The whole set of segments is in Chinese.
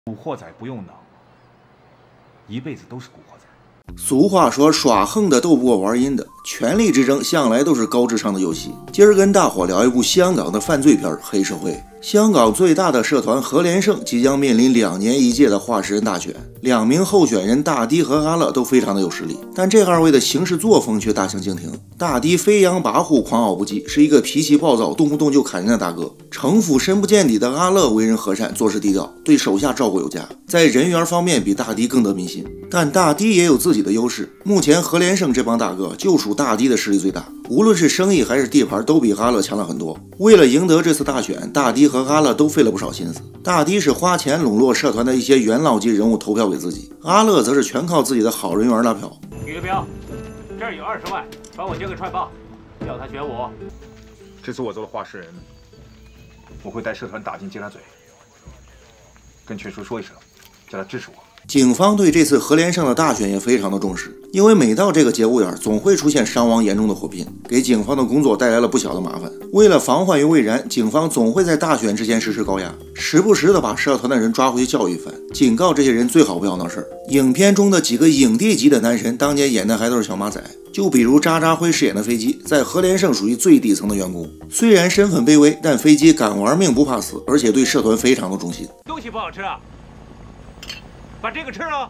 古惑仔不用脑，一辈子都是古惑仔。 俗话说，耍横的斗不过玩阴的，权力之争向来都是高智商的游戏。今儿跟大伙聊一部香港的犯罪片《黑社会》。香港最大的社团何连胜即将面临2年1届的话事人大选，2名候选人大迪和阿乐都非常的有实力，但这2位的行事作风却大相径庭。大迪飞扬跋扈，狂傲不羁，是一个脾气暴躁、动不动就砍人的大哥。城府深不见底的阿乐为人和善，做事低调，对手下照顾有加，在人缘方面比大迪更得民心。但大迪也有自己的优势，目前何连胜这帮大哥就属大迪的势力最大，无论是生意还是地盘都比阿乐强了很多。为了赢得这次大选，大迪和阿乐都费了不少心思。大迪是花钱笼络社团的一些元老级人物投票给自己，阿乐则是全靠自己的好人缘拉票。 于个彪，这儿有20万，帮我接个串报，叫他选我。 这次我做了话事人，我会带社团打进尖沙咀，跟全叔说一声，叫他支持我。 警方对这次何连胜的大选也非常的重视，因为每到这个节骨眼，总会出现伤亡严重的火拼，给警方的工作带来了不小的麻烦。为了防患于未然，警方总会在大选之前实施高压，时不时的把社团的人抓回去教育一番，警告这些人最好不要闹事儿。影片中的几个影帝级的男神，当年演的还都是小马仔，就比如渣渣辉饰演的飞机，在何连胜属于最底层的员工，虽然身份卑微，但飞机敢玩命不怕死，而且对社团非常的忠心。 东西不好吃啊，把这个吃了。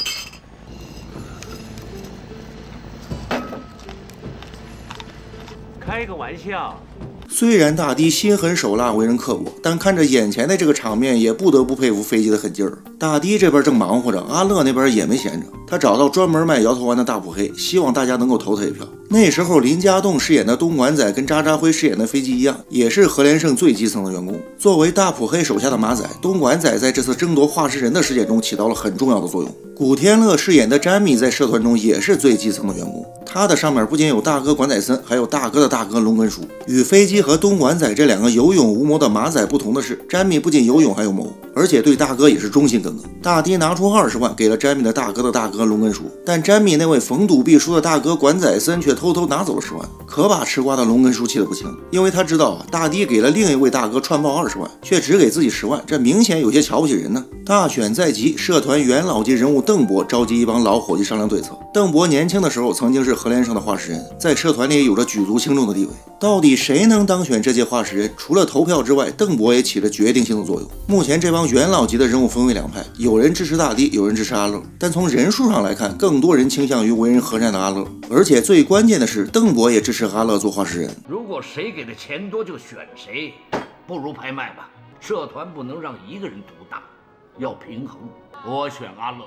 开个玩笑。 虽然大迪心狠手辣，为人刻薄，但看着眼前的这个场面，也不得不佩服飞机的狠劲儿。大迪这边正忙活着，阿乐那边也没闲着，他找到专门卖摇头丸的大腹黑，希望大家能够投他一票。那时候林家栋饰演的东莞仔跟渣渣辉饰演的飞机一样，也是何连胜最基层的员工。作为大腹黑手下的马仔，东莞仔在这次争夺话事人的事件中起到了很重要的作用。古天乐饰演的詹米在社团中也是最基层的员工，他的上面不仅有大哥管仔森，还有大哥的大哥龙根叔。与飞机和东莞仔这2个有勇无谋的马仔不同的是，詹米不仅有勇还有谋，而且对大哥也是忠心耿耿。大迪拿出20万给了詹米的大哥的大哥龙根叔，但詹米那位逢赌必输的大哥管仔森却偷偷拿走了10万，可把吃瓜的龙根叔气得不轻，因为他知道大迪给了另一位大哥串报20万，却只给自己10万，这明显有些瞧不起人呢。大选在即，社团元老级人物邓博召集一帮老伙计商量对策。邓博年轻的时候曾经是何连胜的话事人，在社团里有着举足轻重的地位。到底谁能当选这届话事人？除了投票之外，邓博也起了决定性的作用。目前这帮元老级的人物分为2派，有人支持大迪，有人支持阿乐，但从人数上来看，更多人倾向于为人和善的阿乐。而且最关键的是，邓博也支持阿乐做话事人。 如果谁给的钱多就选谁，不如拍卖吧。社团不能让一个人独大，要平衡。我选阿乐。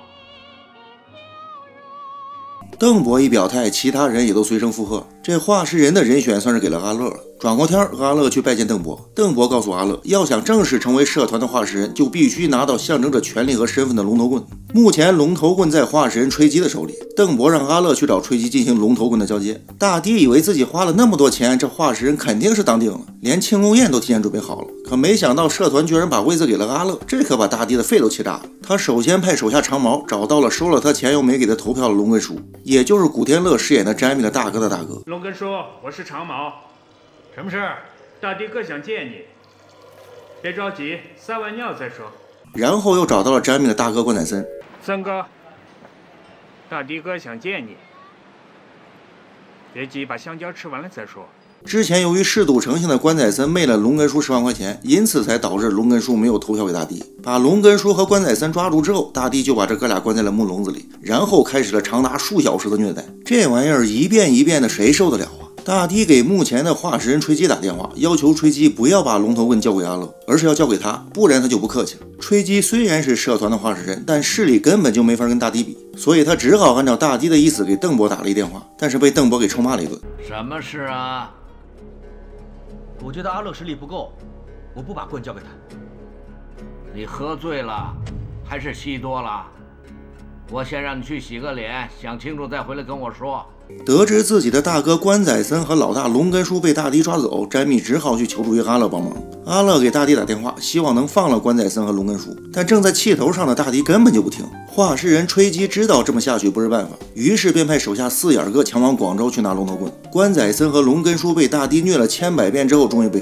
邓博一表态，其他人也都随声附和。这话事人的人选算是给了阿乐了。转过天，阿乐去拜见邓博。邓博告诉阿乐，要想正式成为社团的话事人，就必须拿到象征着权力和身份的龙头棍。目前龙头棍在话事人吹鸡的手里，邓博让阿乐去找吹鸡进行龙头棍的交接。大迪以为自己花了那么多钱，这话事人肯定是当定了，连庆功宴都提前准备好了。可没想到社团居然把位子给了阿乐，这可把大迪的肺都气炸了。他首先派手下长毛找到了收了他钱又没给他投票的龙根叔，也就是古天乐饰演的詹米的大哥的大哥。 龙根叔，我是长毛，什么事儿？大迪哥想见你，别着急，撒完尿再说。 然后又找到了詹米的大哥关仔森。 森哥，大迪哥想见你，别急，把香蕉吃完了再说。 之前由于嗜赌成性的关仔森昧了龙根叔10万块钱，因此才导致龙根叔没有投票给大迪。把龙根叔和关仔森抓住之后，大迪就把这哥俩关在了木笼子里，然后开始了长达数小时的虐待。这玩意儿一遍一遍的，谁受得了啊？大迪给目前的话事人吹鸡打电话，要求吹鸡不要把龙头棍交给阿乐，而是要交给他，不然他就不客气了。吹鸡虽然是社团的话事人，但势力根本就没法跟大迪比，所以他只好按照大迪的意思给邓博打了一电话，但是被邓博给臭骂了一顿。 什么事啊？ 我觉得阿乐实力不够，我不把棍交给他。 你喝醉了，还是吸多了？我先让你去洗个脸，想清楚再回来跟我说。 得知自己的大哥关仔森和老大龙根叔被大迪抓走，詹米只好去求助于阿乐帮忙。阿乐给大迪打电话，希望能放了关仔森和龙根叔，但正在气头上的大迪根本就不听。话事人吹鸡知道这么下去不是办法，于是便派手下4眼哥前往广州去拿龙头棍。关仔森和龙根叔被大迪虐了千百遍之后，终于被放了。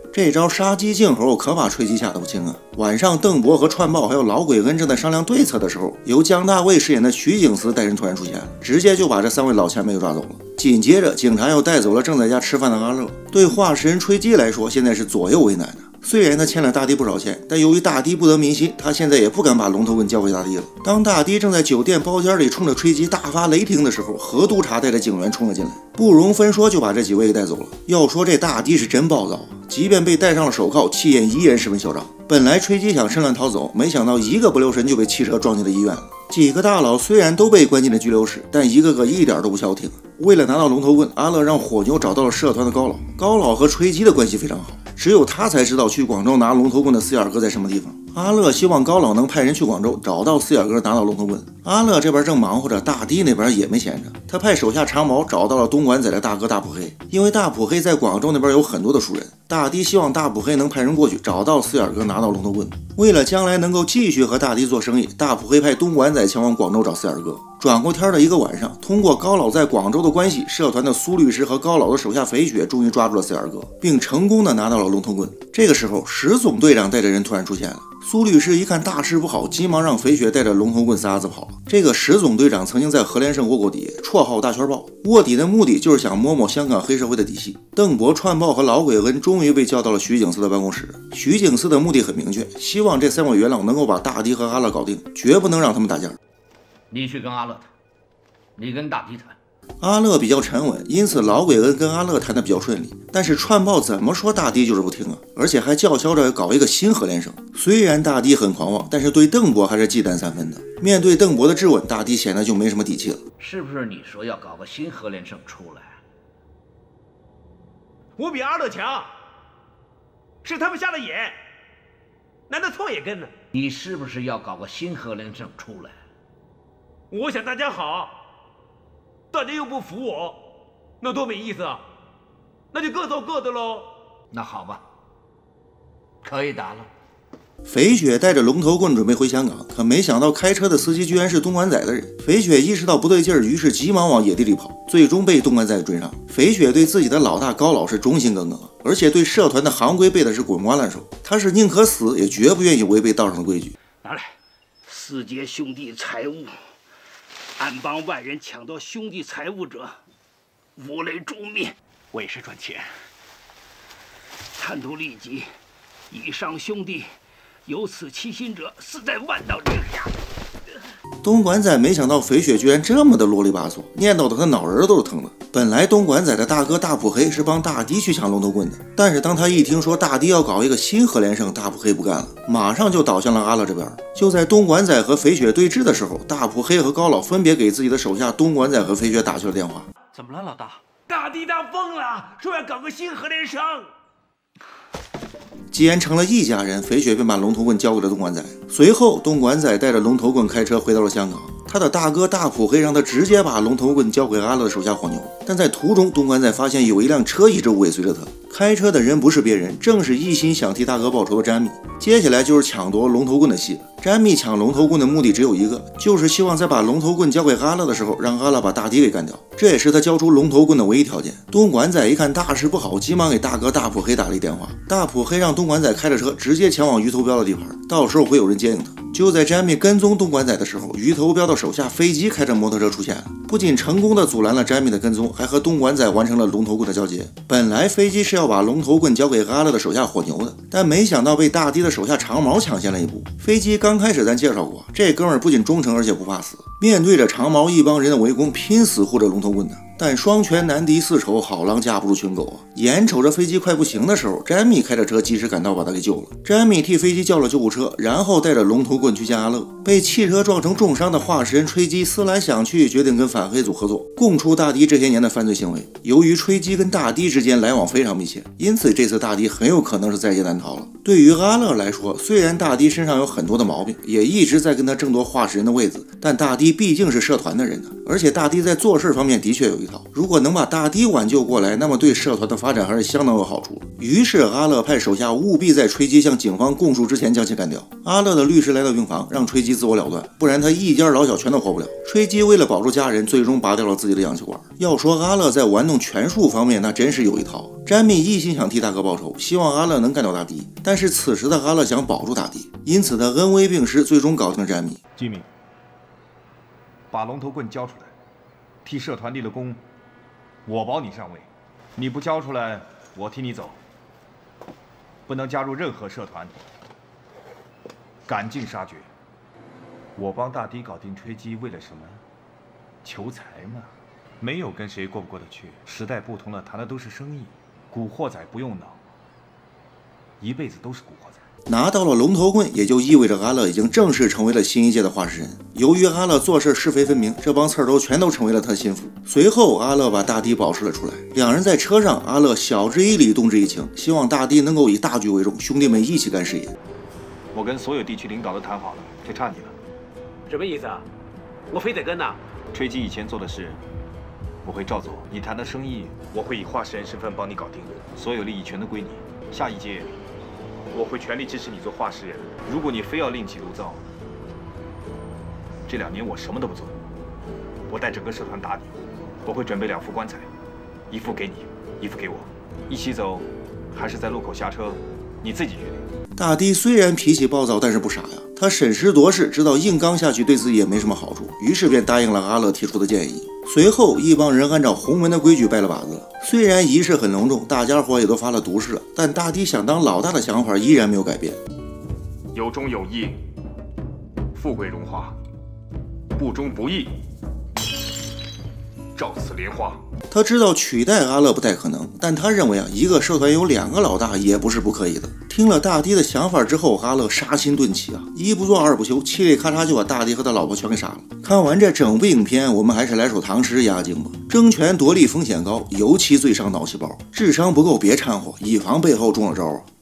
这招杀鸡儆猴可把吹鸡吓得不轻啊！晚上，邓博和串豹还有老鬼恩正在商量对策的时候，由姜大卫饰演的徐景思带人突然出现了，直接就把这3位老前辈给抓走了。紧接着，警察又带走了正在家吃饭的阿乐。对化石人吹鸡来说，现在是左右为难的。虽然他欠了大帝不少钱，但由于大帝不得民心，他现在也不敢把龙头棍交给大帝了。当大帝正在酒店包间里冲着吹鸡大发雷霆的时候，何督察带着警员冲了进来，不容分说就把这几位给带走了。要说这大帝是真暴躁啊，即便被戴上了手铐，气焰依然十分嚣张。本来吹鸡想趁乱逃走，没想到一个不留神就被汽车撞进了医院了。几个大佬虽然都被关进了拘留室，但一个个一点都不消停。为了拿到龙头棍，阿乐让火牛找到了社团的高老。高老和吹鸡的关系非常好，只有他才知道去广州拿龙头棍的四眼哥在什么地方。阿乐希望高老能派人去广州找到四眼哥，拿到龙头棍。阿乐这边正忙活着，大帝那边也没闲着，他派手下长毛找到了东莞仔的大哥大普黑，因为大普黑在广州那边有很多的熟人。大帝希望大普黑能派人过去找到四眼哥，拿到龙头棍。为了将来能够继续和大帝做生意，大普黑派东莞仔前往广州找四眼哥。转过天的一个晚上，通过高老在广州的关系，社团的苏律师和高老的手下肥雪终于抓住了四眼哥，并成功的拿到了龙头棍。这个时候，石总队长带着人突然出现了。苏律师一看大事不好，急忙让肥雪带着龙头棍撒子跑了。这个石总队长曾经在何连胜窝过底，绰号大圈豹，卧底的目的就是想摸摸香港黑社会的底细。邓博、串豹和老鬼恩终于被叫到了徐景思的办公室。徐景思的目的很明确，希望这3位元老能够把大帝和阿乐搞定，绝不能让他们打架。 你去跟阿乐谈，你跟大帝谈。 阿乐比较沉稳，因此老鬼恩跟阿乐谈得比较顺利。但是串豹怎么说大帝就是不听啊，而且还叫嚣着搞一个新何连胜。虽然大帝很狂妄，但是对邓博还是忌惮3分的。面对邓博的质问，大帝显得就没什么底气了。 是不是你说要搞个新何连胜出来？ 我比阿乐强，是他们瞎了眼，难道错也跟呢？ 你是不是要搞个新何连胜出来？ 我想大家好，大家又不服我，那多没意思啊！那就各走各的喽。 那好吧，可以打了。 肥雪带着龙头棍准备回香港，可没想到开车的司机居然是东莞仔的人。肥雪意识到不对劲儿，于是急忙往野地里跑，最终被东莞仔追上。肥雪对自己的老大高老是忠心耿耿，而且对社团的行规背的是滚瓜烂熟，他是宁可死也绝不愿意违背道上的规矩。 拿来，4劫兄弟财物，暗帮外人抢夺兄弟财物者，无雷诛灭。为是赚钱，贪图利己，以上兄弟有此欺心者，死在万道之下。 东莞仔没想到肥雪居然这么的啰里吧嗦，念叨的他脑仁都是疼的。本来东莞仔的大哥大普黑是帮大帝去抢龙头棍的，但是当他一听说大帝要搞一个新何连胜，大普黑不干了，马上就倒向了阿乐这边。就在东莞仔和肥雪对峙的时候，大普黑和高老分别给自己的手下东莞仔和肥雪打去了电话。 怎么了，老大？ 大帝他疯了，说要搞个新何连胜。 既然成了一家人，肥雪便把龙头棍交给了东莞仔。随后，东莞仔带着龙头棍开车回到了香港。他的大哥大普黑让他直接把龙头棍交给阿乐的手下火牛，但在途中，东莞仔发现有一辆车一直尾随着他。开车的人不是别人，正是一心想替大哥报仇的詹密。接下来就是抢夺龙头棍的戏了。詹密抢龙头棍的目的只有一个，就是希望在把龙头棍交给阿乐的时候，让阿乐把大帝给干掉。这也是他交出龙头棍的唯一条件。东莞仔一看大事不好，急忙给大哥大普黑打了一电话。大普黑让东莞仔开着车直接前往鱼头标的地盘，到时候会有人接应他。就在詹密跟踪东莞仔的时候，鱼头标的手下飞机开着摩托车出现了，不仅成功的阻拦了詹密的跟踪，还和东莞仔完成了龙头棍的交接。本来飞机是要把龙头棍交给阿乐的手下火牛的，但没想到被大帝的手下长毛抢先了一步。飞机刚开始咱介绍过，这哥们儿不仅忠诚，而且不怕死，面对着长毛一帮人的围攻，拼死护着龙头棍的。但双拳难敌四手，好狼架不住群狗啊！眼瞅着飞机快不行的时候，詹密开着车及时赶到，把他给救了。詹密替飞机叫了救护车，然后带着龙头棍去见阿乐。被汽车撞成重伤的化石人吹鸡思来想去，决定跟反黑组合作，供出大帝这些年的犯罪行为。由于吹鸡跟大帝之间来往非常密切，因此这次大帝很有可能是在劫难逃了。对于阿乐来说，虽然大帝身上有很多的毛病，也一直在跟他争夺化石人的位子，但大帝毕竟是社团的人呢，而且大帝在做事方面的确有一套。如果能把大帝挽救过来，那么对社团的发展还是相当有好处。 于是阿乐派手下务必在锤击向警方供述之前将其干掉。阿乐的律师来到病房，让锤击自我了断，不然他一家老小全都活不了。锤击为了保住家人，最终拔掉了自己的氧气管。要说阿乐在玩弄权术方面，那真是有一套。詹密一心想替大哥报仇，希望阿乐能干掉大迪，但是此时的阿乐想保住大迪，因此他恩威并施，最终搞定了詹密。 吉米，把龙头棍交出来，替社团立了功，我保你上位。你不交出来，我替你走。不能加入任何社团，赶尽杀绝。我帮大迪搞定吹击，为了什么？求财嘛，没有跟谁过不过得去。时代不同了，谈的都是生意。古惑仔不用脑，一辈子都是古惑仔。 拿到了龙头棍，也就意味着阿乐已经正式成为了新一届的画事人。由于阿乐做事是非分明，这帮刺头全都成为了他心腹。随后，阿乐把大迪保释了出来。两人在车上，阿乐晓之以理，动之以情，希望大迪能够以大局为重，兄弟们一起干事业。 我跟所有地区领导都谈好了，就差你了。 什么意思啊？我非得跟呐？ 吹击以前做的事，我会照做。你谈的生意，我会以画事人身份帮你搞定，所有利益全都归你。下一届，我会全力支持你做画事人。如果你非要另起炉灶，这2年我什么都不做，我带整个社团打你。我会准备2副棺材，一副给你，一副给我，一起走，还是在路口下车，你自己决定。 大迪虽然脾气暴躁，但是不傻呀。他审时度势，知道硬刚下去对自己也没什么好处，于是便答应了阿乐提出的建议。随后，一帮人按照洪门的规矩拜了把子了。虽然仪式很隆重，大家伙也都发了毒誓了，但大迪想当老大的想法依然没有改变。 有忠有义，富贵荣华；不忠不义，照此莲花。 他知道取代阿乐不太可能，但他认为一个社团有2个老大也不是不可以的。听了大迪的想法之后，阿乐杀心顿起一不做二不休，嘁里咔嚓就把大迪和他老婆全给杀了。看完这整部影片，我们还是来首唐诗压惊吧。争权夺利风险高，尤其最伤脑细胞，智商不够别掺和，以防背后中了招。